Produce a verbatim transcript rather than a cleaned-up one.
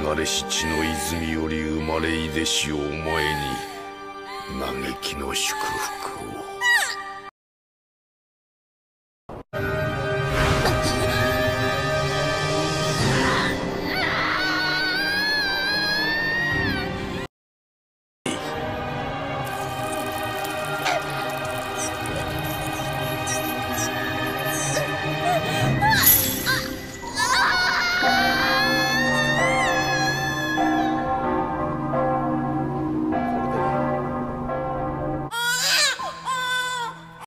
汚れし血の泉より生まれいでしお前に嘆きの祝福を。